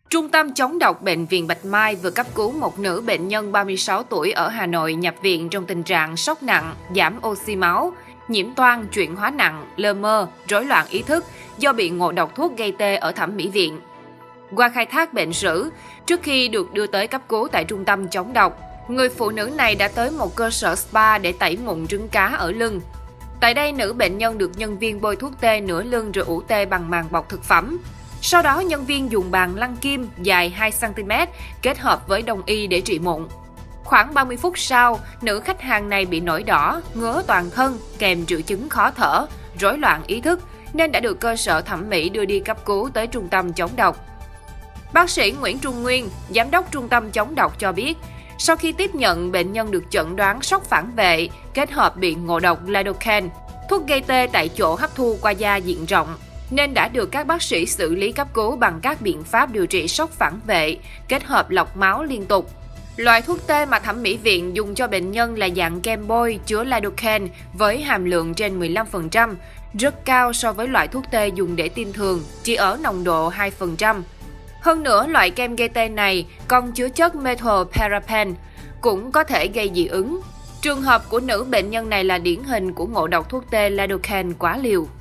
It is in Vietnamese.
Trung tâm chống độc Bệnh viện Bạch Mai vừa cấp cứu một nữ bệnh nhân 36 tuổi ở Hà Nội nhập viện trong tình trạng sốc nặng, giảm oxy máu, nhiễm toan, chuyển hóa nặng, lơ mơ, rối loạn ý thức do bị ngộ độc thuốc gây tê ở thẩm mỹ viện. Qua khai thác bệnh sử, trước khi được đưa tới cấp cứu tại trung tâm chống độc, người phụ nữ này đã tới một cơ sở spa để tẩy mụn trứng cá ở lưng. Tại đây, nữ bệnh nhân được nhân viên bôi thuốc tê nửa lưng rồi ủ tê bằng màng bọc thực phẩm. Sau đó, nhân viên dùng bàn lăn kim dài 2 cm kết hợp với đông y để trị mụn. Khoảng 30 phút sau, nữ khách hàng này bị nổi đỏ, ngứa toàn thân, kèm triệu chứng khó thở, rối loạn ý thức, nên đã được cơ sở thẩm mỹ đưa đi cấp cứu tới trung tâm chống độc. Bác sĩ Nguyễn Trung Nguyên, giám đốc trung tâm chống độc cho biết, sau khi tiếp nhận, bệnh nhân được chẩn đoán sốc phản vệ, kết hợp bị ngộ độc lidocaine, thuốc gây tê tại chỗ hấp thu qua da diện rộng, nên đã được các bác sĩ xử lý cấp cứu bằng các biện pháp điều trị sốc phản vệ, kết hợp lọc máu liên tục. Loại thuốc tê mà thẩm mỹ viện dùng cho bệnh nhân là dạng kem bôi chứa lidocaine với hàm lượng trên 15%, rất cao so với loại thuốc tê dùng để tiêm thường, chỉ ở nồng độ 2%. Hơn nữa, loại kem gây tê này còn chứa chất methylparaben, cũng có thể gây dị ứng. Trường hợp của nữ bệnh nhân này là điển hình của ngộ độc thuốc tê lidocaine quá liều.